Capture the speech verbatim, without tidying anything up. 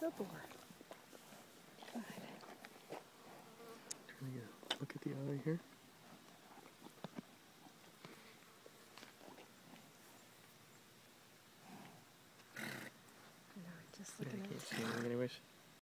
Good boy. Good. Trying to look at the eye here. No, just Yeah, looking I at can't see anything anyways.